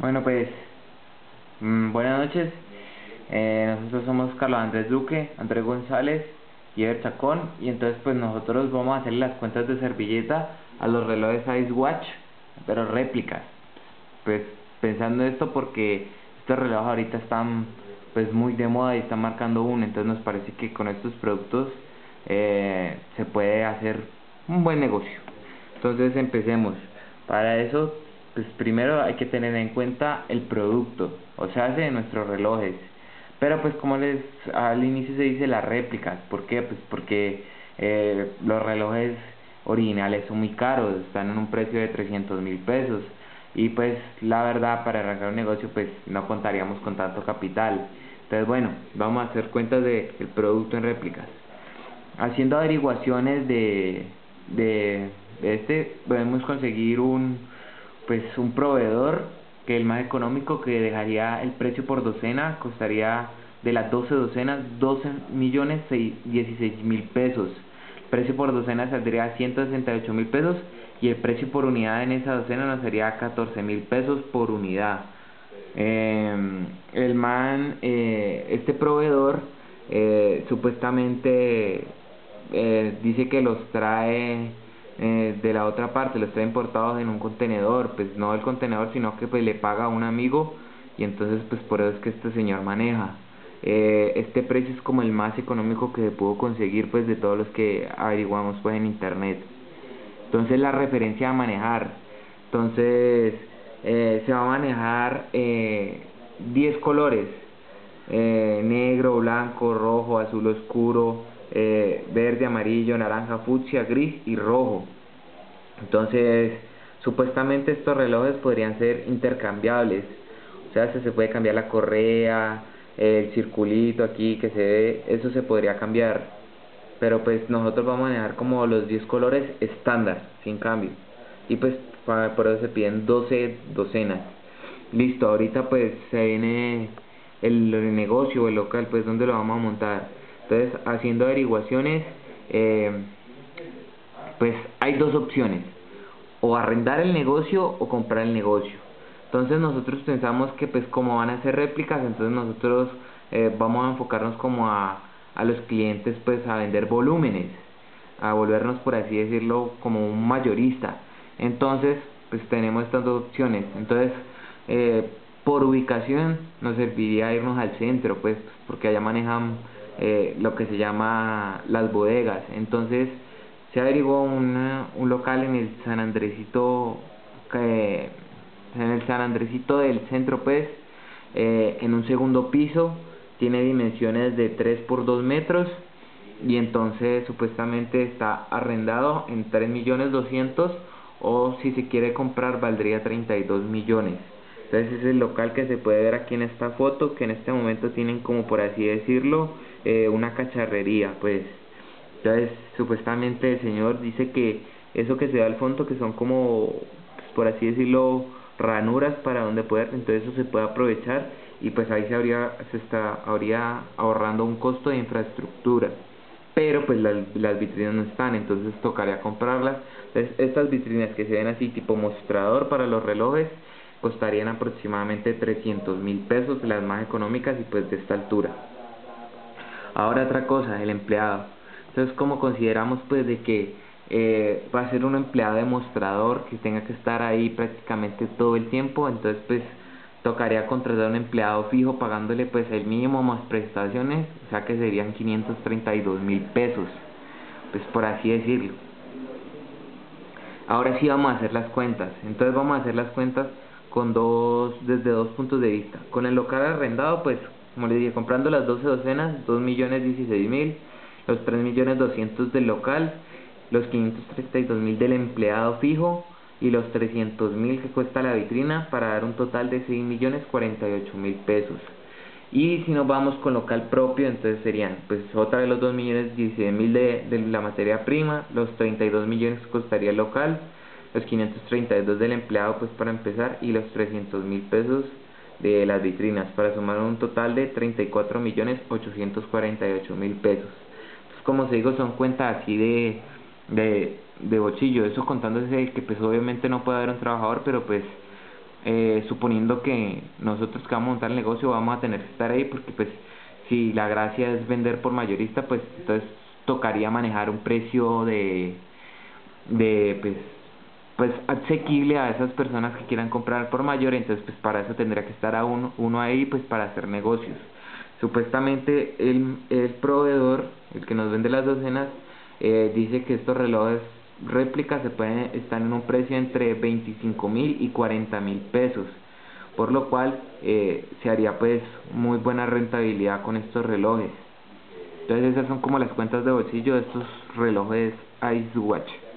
Bueno, pues, buenas noches. Nosotros somos Carlos Andrés Duque, Andrés González y Ever Chacón. Y entonces, pues, nosotros vamos a hacer las cuentas de servilleta a los relojes Icewatch, pero réplicas. Pues, pensando esto porque estos relojes ahorita están, pues, muy de moda y están marcando uno. Entonces, nos parece que con estos productos se puede hacer un buen negocio. Entonces, empecemos. Para eso, pues primero hay que tener en cuenta el producto, o sea, de nuestros relojes. Pero pues como les al inicio se dice las réplicas, ¿por qué? Pues porque los relojes originales son muy caros, están en un precio de 300.000 pesos. Y pues la verdad, para arrancar un negocio pues no contaríamos con tanto capital. Entonces bueno, vamos a hacer cuentas del producto en réplicas. Haciendo averiguaciones de este, podemos conseguir un proveedor que el más económico, que dejaría el precio por docena, costaría de las 12 docenas 12.016.000 pesos. El precio por docena saldría 168.000 pesos y el precio por unidad en esa docena nos sería 14.000 pesos por unidad. Este proveedor supuestamente dice que los trae de la otra parte, los trae importados en un contenedor, pues no el contenedor, sino que pues le paga a un amigo, y entonces pues por eso es que este señor maneja. Este precio es como el más económico que se pudo conseguir pues de todos los que averiguamos pues en internet. Entonces la referencia a manejar, entonces se va a manejar 10 colores: negro, blanco, rojo, azul oscuro, verde, amarillo, naranja, fucsia, gris y rojo. Entonces, supuestamente estos relojes podrían ser intercambiables, o sea, se puede cambiar la correa, el circulito aquí que se ve, eso se podría cambiar. Pero pues nosotros vamos a manejar como los 10 colores estándar, sin cambio. Y pues por eso se piden 12 docenas. Listo, ahorita pues se viene el negocio, el local, pues donde lo vamos a montar. Entonces, haciendo averiguaciones, eh, pues hay dos opciones: o arrendar el negocio o comprar el negocio. Entonces nosotros pensamos que pues como van a ser réplicas, entonces nosotros vamos a enfocarnos como a los clientes, pues a vender volúmenes, a volvernos, por así decirlo, como un mayorista. Entonces pues tenemos estas dos opciones. Entonces eh, por ubicación nos serviría irnos al centro, pues porque allá manejan lo que se llama las bodegas. Entonces se averiguó un local en el San Andresito, que en el San Andresito del centro, pues en un segundo piso, tiene dimensiones de 3 por 2 metros, y entonces supuestamente está arrendado en 3.200.000, o si se quiere comprar valdría 32 millones. Entonces es el local que se puede ver aquí en esta foto, que en este momento tienen, como por así decirlo, una cacharrería, pues. Entonces supuestamente el señor dice que eso que se ve al fondo, que son como, pues, por así decirlo, ranuras para donde poder, entonces eso se puede aprovechar, y pues ahí habría ahorrando un costo de infraestructura. Pero pues las vitrinas no están, entonces tocaría comprarlas. Entonces estas vitrinas que se ven así tipo mostrador para los relojes costarían aproximadamente 300.000 pesos, las más económicas y pues de esta altura. Ahora otra cosa, el empleado. Entonces, como consideramos pues de que va a ser un empleado demostrador que tenga que estar ahí prácticamente todo el tiempo, entonces pues tocaría contratar a un empleado fijo pagándole pues el mínimo más prestaciones, o sea que serían 532.000 pesos, pues por así decirlo. Ahora sí vamos a hacer las cuentas. Entonces vamos a hacer las cuentas desde dos puntos de vista. Con el local arrendado, pues, como les dije, comprando las 12 docenas, 2.016.000, los 3.200.000 del local, los 532.000 del empleado fijo y los 300.000 que cuesta la vitrina, para dar un total de 6.048.000 pesos. Y si nos vamos con local propio, entonces serían pues otra vez los 2.016.000 de la materia prima, los 32 millones que costaría el local, los 532 del empleado pues para empezar, y los 300.000 pesos de las vitrinas, para sumar un total de 34.848.000 pesos. Entonces, como se digo, son cuentas así de bolsillo, eso contándose que pues obviamente no puede haber un trabajador, pero pues suponiendo que nosotros que vamos a montar el negocio vamos a tener que estar ahí, porque pues si la gracia es vender por mayorista, pues entonces tocaría manejar un precio de pues asequible a esas personas que quieran comprar por mayor. Entonces pues para eso tendría que estar a uno ahí, pues para hacer negocios. Supuestamente el proveedor, el que nos vende las docenas, dice que estos relojes réplicas están en un precio entre 25.000 y 40.000 pesos, por lo cual se haría pues muy buena rentabilidad con estos relojes. Entonces esas son como las cuentas de bolsillo de estos relojes Ice Watch.